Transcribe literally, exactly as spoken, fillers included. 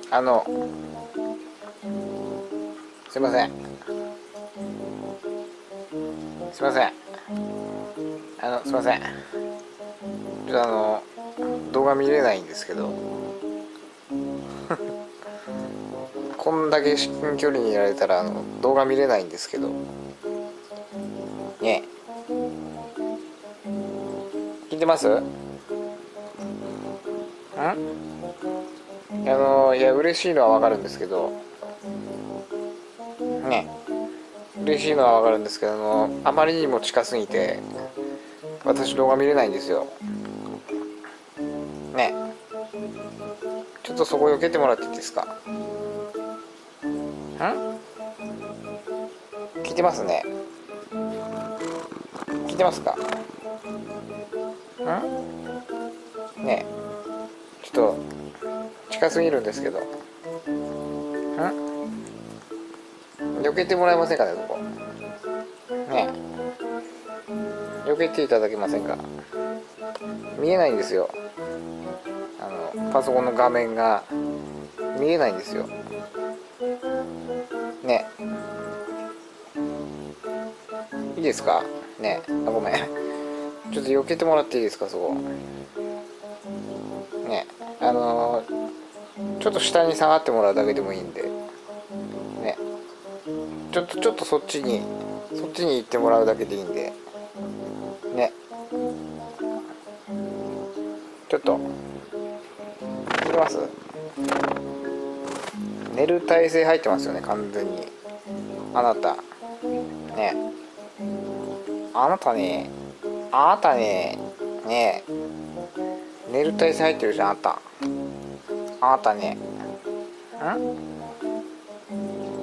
あのすいませんすいませんあのすいませんちょっとあの動画見れないんですけどこんだけ至近距離にいられたらあの動画見れないんですけどね。聞いてます？んあのいや嬉しいのはわかるんですけどね、嬉しいのはわかるんですけど、あのあまりにも近すぎて私動画見れないんですよね。ちょっとそこ避けてもらっていいですか？ん聞いてますね？聞いてますか？んね、ちょっと近すぎるんですけど、ん避けてもらえませんかね、そこね。避けていただけませんか？見えないんですよ、あのパソコンの画面が見えないんですよね。いいですかね。あ、ごめん、ちょっと避けてもらっていいですか、そこね。あのちょっと下に下がってもらうだけでもいいんでね。ちょっとちょっとそっちにそっちに行ってもらうだけでいいんでね。ちょっと聞いてます？寝る体勢入ってますよね、完全に。あなたね、あなたね、あなたね、ねえ、寝る体勢入ってるじゃん、あなた。あなたね、ん